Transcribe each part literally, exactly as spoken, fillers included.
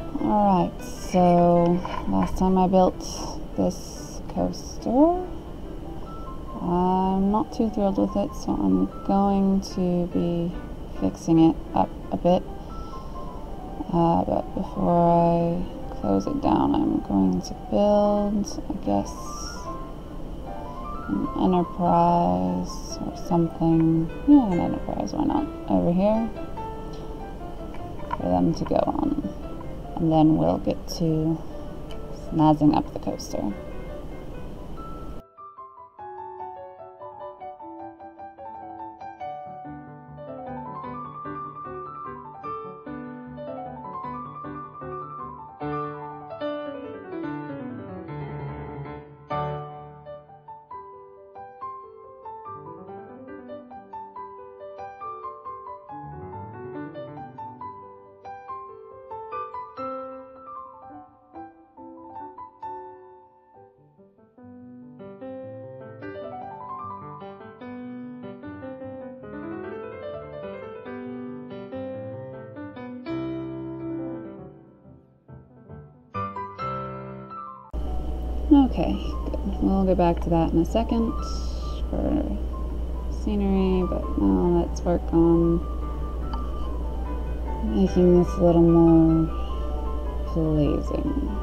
Alright, so last time I built this coaster, I'm not too thrilled with it, so I'm going to be fixing it up a bit. Uh, but before I close it down, I'm going to build, I guess, an Enterprise or something. Yeah, an Enterprise, why not? Over here for them to go on. And then we'll get to snazzing up the coaster. Okay, good. We'll get back to that in a second for scenery, but now let's work on making this a little more pleasing.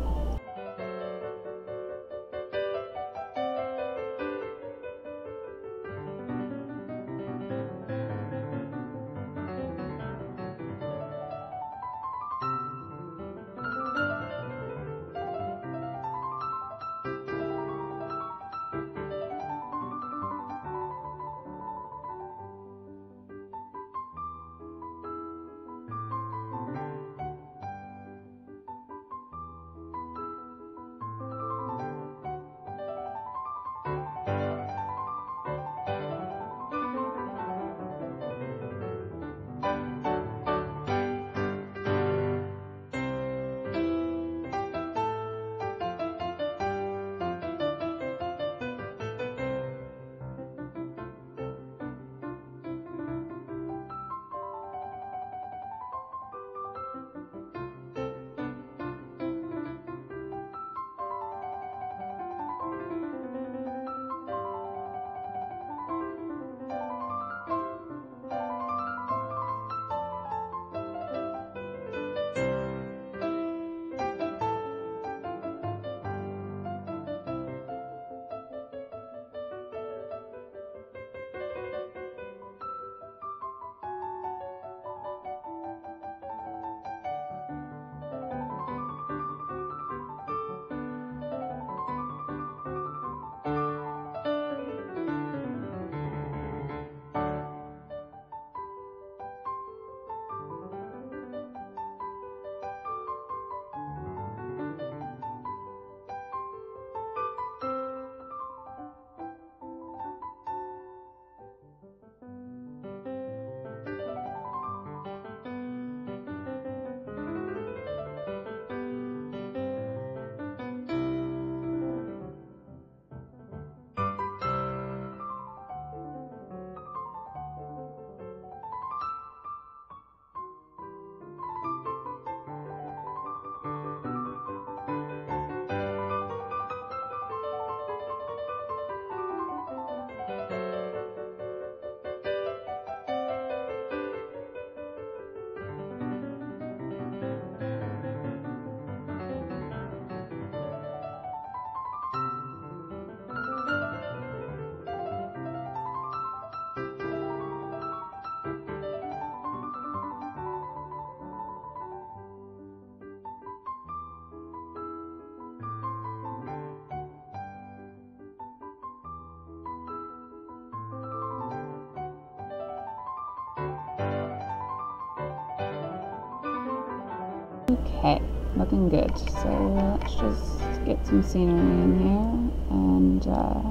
Okay, looking good. So let's just get some scenery in here, and uh,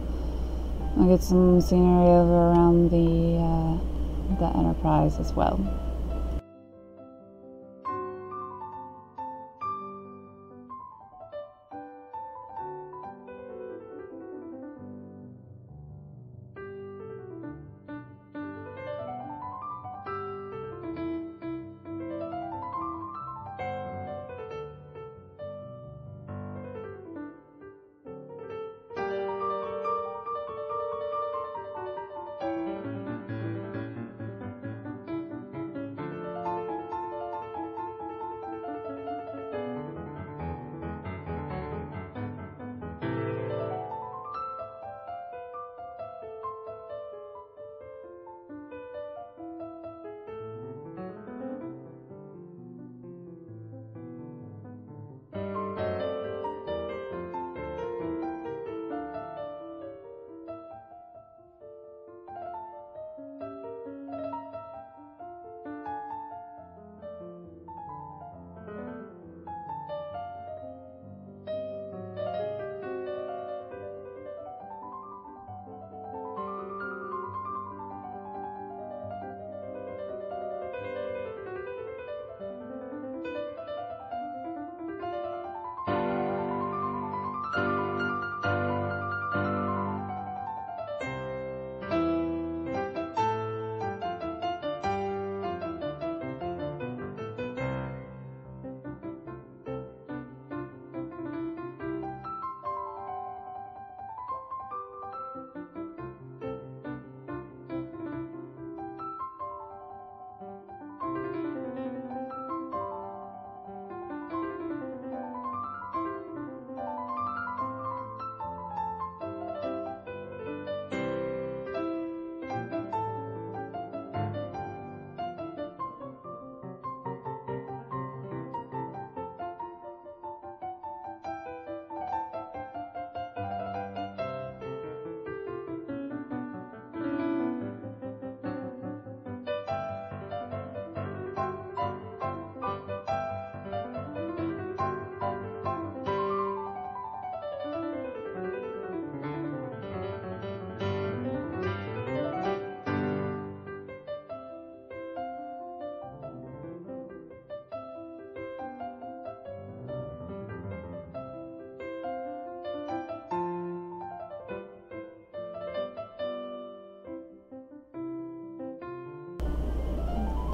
I'll get some scenery over around the uh, the Enterprise as well.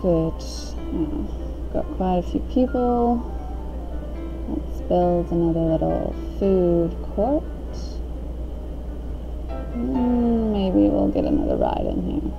good. Uh, got quite a few people. Let's build another little food court. Mm, maybe we'll get another ride in here.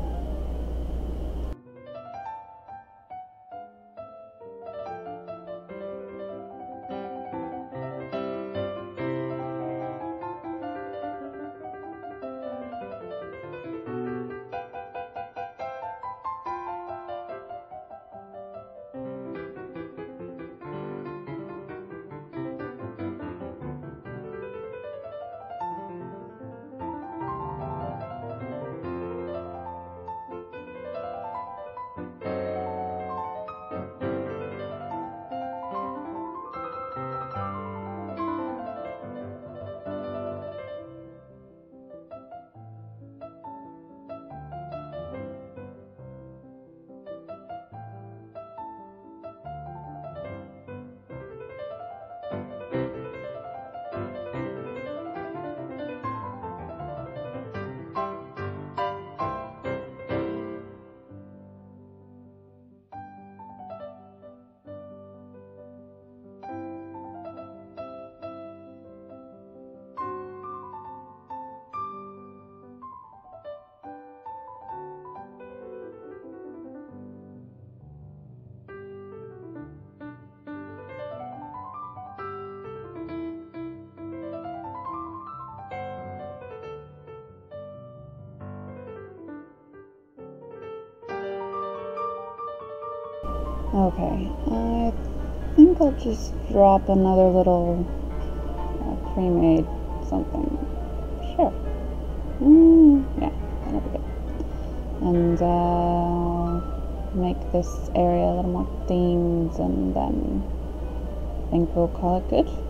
Okay, I think I'll just drop another little uh, pre-made something. Sure. Mm, yeah, that'll be good. And uh, make this area a little more themed, and then I think we'll call it good.